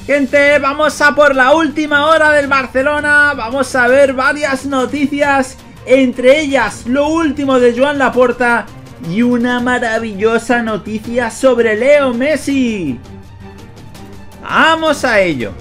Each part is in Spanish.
Gente, vamos a por la última hora del Barcelona. Vamos a ver varias noticias, entre ellas lo último de Joan Laporta y una maravillosa noticia sobre Leo Messi. ¡Vamos a ello!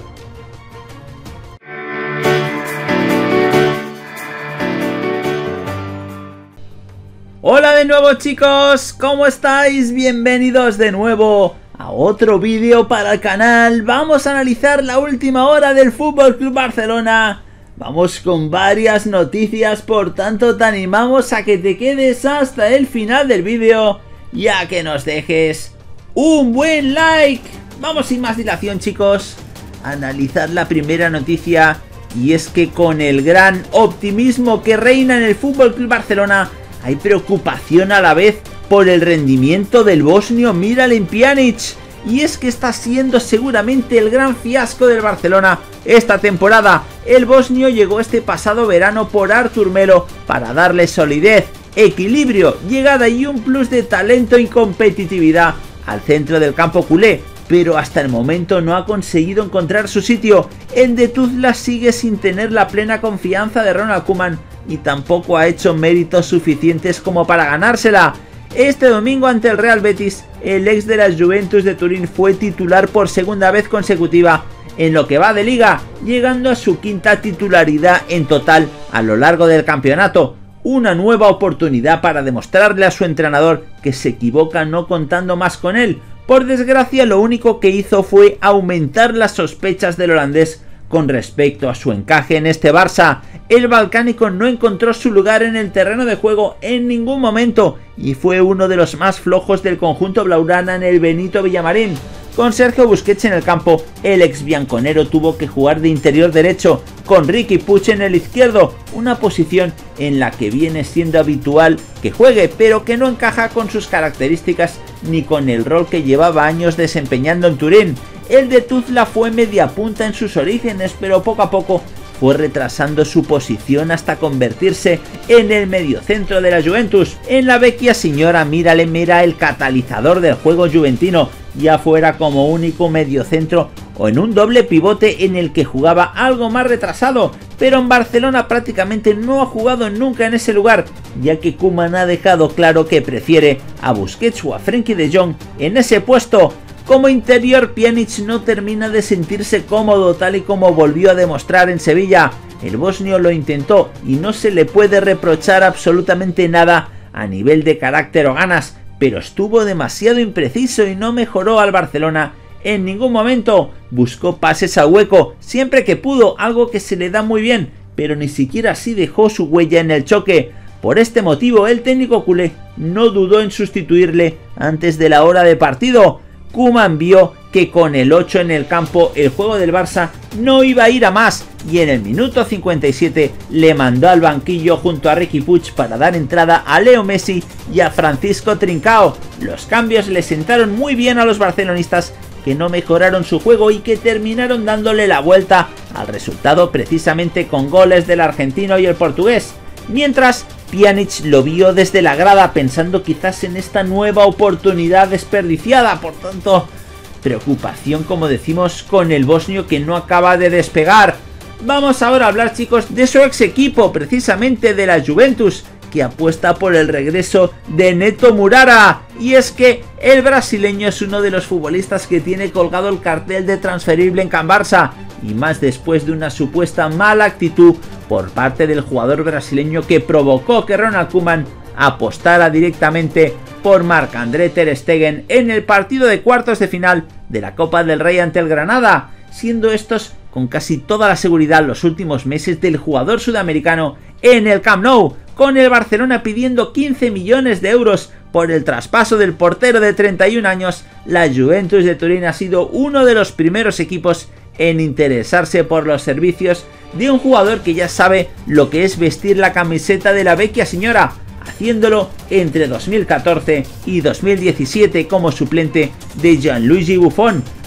Hola de nuevo, chicos, ¿cómo estáis? Bienvenidos de nuevo a otro vídeo para el canal. Vamos a analizar la última hora del FC Barcelona. Vamos con varias noticias, por tanto te animamos a que te quedes hasta el final del vídeo y a que nos dejes un buen like. Vamos sin más dilación, chicos, a analizar la primera noticia, y es que con el gran optimismo que reina en el FC Barcelona, hay preocupación a la vez por el rendimiento del bosnio Miralem Pjanic, y es que está siendo seguramente el gran fiasco del Barcelona esta temporada. El bosnio llegó este pasado verano por Artur Melo para darle solidez, equilibrio, llegada y un plus de talento y competitividad al centro del campo culé, pero hasta el momento no ha conseguido encontrar su sitio. El de Tuzla sigue sin tener la plena confianza de Ronald Koeman y tampoco ha hecho méritos suficientes como para ganársela. Este domingo ante el Real Betis, el ex de la Juventus de Turín fue titular por segunda vez consecutiva en lo que va de liga, llegando a su quinta titularidad en total a lo largo del campeonato. Una nueva oportunidad para demostrarle a su entrenador que se equivoca no contando más con él. Por desgracia, lo único que hizo fue aumentar las sospechas del holandés con respecto a su encaje en este Barça. El balcánico no encontró su lugar en el terreno de juego en ningún momento y fue uno de los más flojos del conjunto blaugrana en el Benito Villamarín. Con Sergio Busquets en el campo, el ex bianconero tuvo que jugar de interior derecho, con Riqui Puig en el izquierdo, una posición en la que viene siendo habitual que juegue, pero que no encaja con sus características ni con el rol que llevaba años desempeñando en Turín. El de Tuzla fue media punta en sus orígenes, pero poco a poco fue retrasando su posición hasta convertirse en el mediocentro de la Juventus. En la vecchia señora Miralem era el catalizador del juego juventino, ya fuera como único mediocentro o en un doble pivote en el que jugaba algo más retrasado, pero en Barcelona prácticamente no ha jugado nunca en ese lugar, ya que Koeman ha dejado claro que prefiere a Busquets o a Frenkie de Jong en ese puesto. Como interior, Pjanic no termina de sentirse cómodo, tal y como volvió a demostrar en Sevilla. El bosnio lo intentó y no se le puede reprochar absolutamente nada a nivel de carácter o ganas, pero estuvo demasiado impreciso y no mejoró al Barcelona en ningún momento. Buscó pases a hueco siempre que pudo, algo que se le da muy bien, pero ni siquiera así dejó su huella en el choque. Por este motivo, el técnico culé no dudó en sustituirle antes de la hora de partido. Koeman vio que con el 8 en el campo el juego del Barça no iba a ir a más, y en el minuto 57 le mandó al banquillo junto a Riqui Puig para dar entrada a Leo Messi y a Francisco Trincao. Los cambios le sentaron muy bien a los barcelonistas, que no mejoraron su juego y que terminaron dándole la vuelta al resultado precisamente con goles del argentino y el portugués. Mientras, Pjanic lo vio desde la grada pensando quizás en esta nueva oportunidad desperdiciada. Por tanto, preocupación, como decimos, con el bosnio que no acaba de despegar. Vamos ahora a hablar, chicos, de su ex equipo, precisamente de la Juventus, que apuesta por el regreso de Neto Murara. Y es que el brasileño es uno de los futbolistas que tiene colgado el cartel de transferible en Can Barça, y más después de una supuesta mala actitud por parte del jugador brasileño que provocó que Ronald Koeman apostara directamente por Marc-André ter Stegen en el partido de cuartos de final de la Copa del Rey ante el Granada, siendo estos con casi toda la seguridad los últimos meses del jugador sudamericano en el Camp Nou, con el Barcelona pidiendo 15 millones de euros por el traspaso del portero de 31 años. La Juventus de Turín ha sido uno de los primeros equipos en interesarse por los servicios de un jugador que ya sabe lo que es vestir la camiseta de la vecchia señora, haciéndolo entre 2014 y 2017 como suplente de Gianluigi Buffon.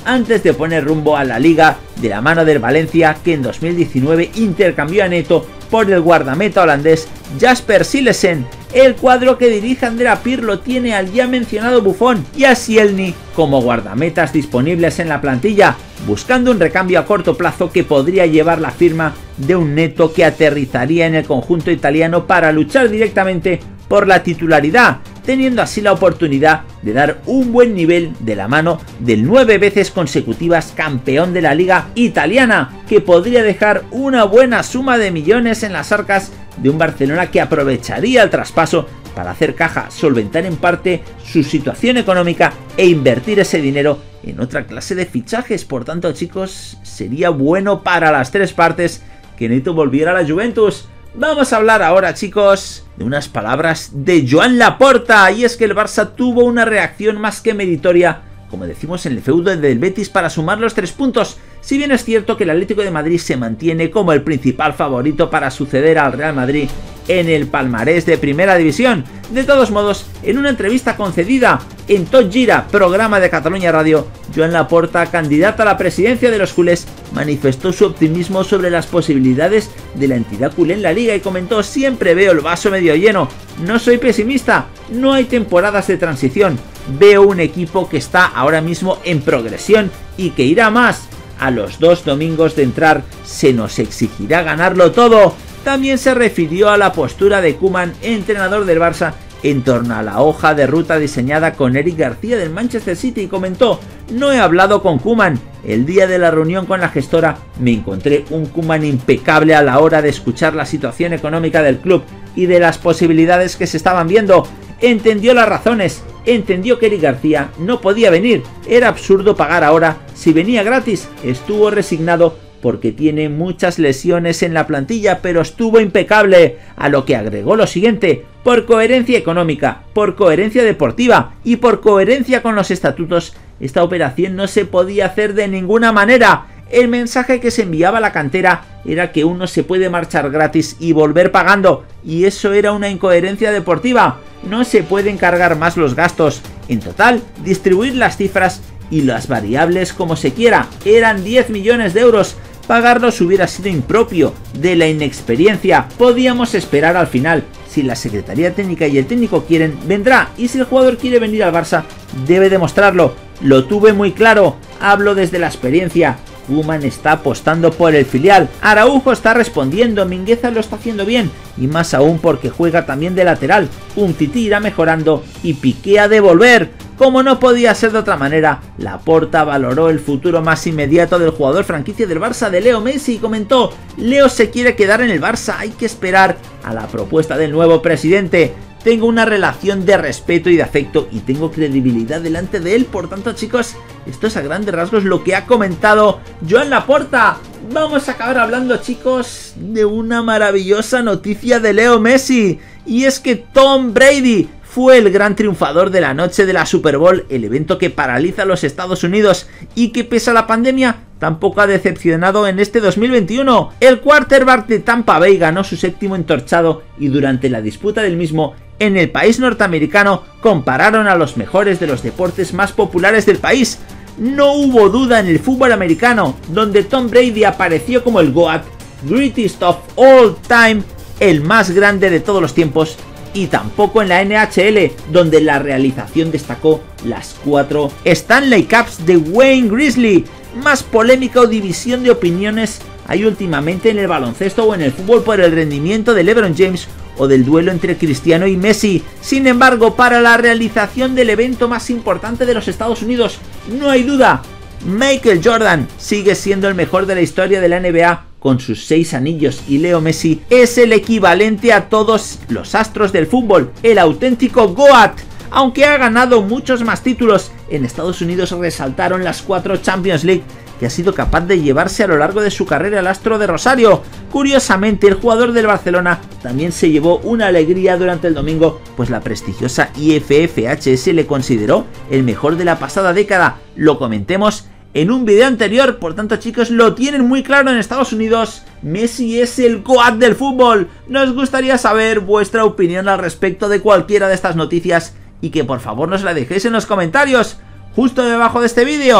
antes de poner rumbo a la Liga de la mano del Valencia, que en 2019 intercambió a Neto por el guardameta holandés Jasper Silesen. El cuadro que dirige Andrea Pirlo tiene al ya mencionado Buffon y a Szielny como guardametas disponibles en la plantilla, buscando un recambio a corto plazo que podría llevar la firma de un Neto que aterrizaría en el conjunto italiano para luchar directamente por la titularidad, teniendo así la oportunidad de dar un buen nivel de la mano del 9 veces consecutivas campeón de la liga italiana, que podría dejar una buena suma de millones en las arcas de un Barcelona que aprovecharía el traspaso para hacer caja, solventar en parte su situación económica e invertir ese dinero en otra clase de fichajes. Por tanto, chicos, sería bueno para las tres partes que Neto volviera a la Juventus. Vamos a hablar ahora, chicos, de unas palabras de Joan Laporta, y es que el Barça tuvo una reacción más que meritoria, como decimos en el feudo del Betis, para sumar los 3 puntos. Si bien es cierto que el Atlético de Madrid se mantiene como el principal favorito para suceder al Real Madrid en el palmarés de Primera División. De todos modos, en una entrevista concedida en Tot Gira, programa de Catalunya Radio, Joan Laporta, candidato a la presidencia de los culés, manifestó su optimismo sobre las posibilidades de la entidad culé en la liga y comentó: siempre veo el vaso medio lleno, no soy pesimista, no hay temporadas de transición, veo un equipo que está ahora mismo en progresión y que irá más. A los 2 domingos de entrar se nos exigirá ganarlo todo. También se refirió a la postura de Koeman, entrenador del Barça, en torno a la hoja de ruta diseñada con Eric García del Manchester City, y comentó: no he hablado con Koeman, el día de la reunión con la gestora me encontré un Koeman impecable a la hora de escuchar la situación económica del club y de las posibilidades que se estaban viendo. Entendió las razones, entendió que Eric García no podía venir, era absurdo pagar ahora si venía gratis, estuvo resignado porque tiene muchas lesiones en la plantilla, pero estuvo impecable, a lo que agregó lo siguiente: por coherencia económica, por coherencia deportiva y por coherencia con los estatutos, esta operación no se podía hacer de ninguna manera. El mensaje que se enviaba a la cantera era que uno se puede marchar gratis y volver pagando, y eso era una incoherencia deportiva. No se pueden cargar más los gastos. En total, distribuir las cifras y las variables como se quiera. Eran 10 millones de euros. Pagarlos hubiera sido impropio de la inexperiencia. Podíamos esperar al final. Si la Secretaría Técnica y el técnico quieren, vendrá. Y si el jugador quiere venir al Barça, debe demostrarlo. Lo tuve muy claro. Hablo desde la experiencia. Koeman está apostando por el filial, Araujo está respondiendo, Mingueza lo está haciendo bien, y más aún porque juega también de lateral, Umtiti irá mejorando y Piqué ha de volver. Como no podía ser de otra manera, Laporta valoró el futuro más inmediato del jugador franquicia del Barça, de Leo Messi, y comentó: Leo se quiere quedar en el Barça, hay que esperar a la propuesta del nuevo presidente. Tengo una relación de respeto y de afecto y tengo credibilidad delante de él. Por tanto, chicos, esto es a grandes rasgos lo que ha comentado Joan Laporta. Vamos a acabar hablando, chicos, de una maravillosa noticia de Leo Messi, y es que Tom Brady fue el gran triunfador de la noche de la Super Bowl, el evento que paraliza a los Estados Unidos y que, pese a la pandemia, tampoco ha decepcionado en este 2021. El quarterback de Tampa Bay ganó su 7º entorchado y durante la disputa del mismo, en el país norteamericano, compararon a los mejores de los deportes más populares del país. No hubo duda en el fútbol americano, donde Tom Brady apareció como el GOAT, Greatest of All Time, el más grande de todos los tiempos, y tampoco en la NHL, donde la realización destacó las 4 Stanley Cups de Wayne Gretzky. Más polémica o división de opiniones hay últimamente en el baloncesto o en el fútbol por el rendimiento de LeBron James o del duelo entre Cristiano y Messi. Sin embargo, para la realización del evento más importante de los Estados Unidos, no hay duda, Michael Jordan sigue siendo el mejor de la historia de la NBA con sus 6 anillos, y Leo Messi es el equivalente a todos los astros del fútbol, el auténtico GOAT. Aunque ha ganado muchos más títulos, en Estados Unidos resaltaron las 4 Champions League que ha sido capaz de llevarse a lo largo de su carrera el astro de Rosario. Curiosamente, el jugador del Barcelona también se llevó una alegría durante el domingo, pues la prestigiosa IFFHS le consideró el mejor de la pasada década. Lo comentemos en un video anterior. Por tanto, chicos, lo tienen muy claro en Estados Unidos. Messi es el GOAT del fútbol. Nos gustaría saber vuestra opinión al respecto de cualquiera de estas noticias y que por favor nos la dejéis en los comentarios justo debajo de este vídeo.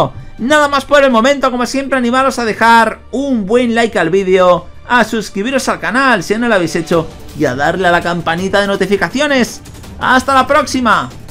Nada más por el momento, como siempre animaros a dejar un buen like al vídeo, a suscribiros al canal si no lo habéis hecho y a darle a la campanita de notificaciones. ¡Hasta la próxima!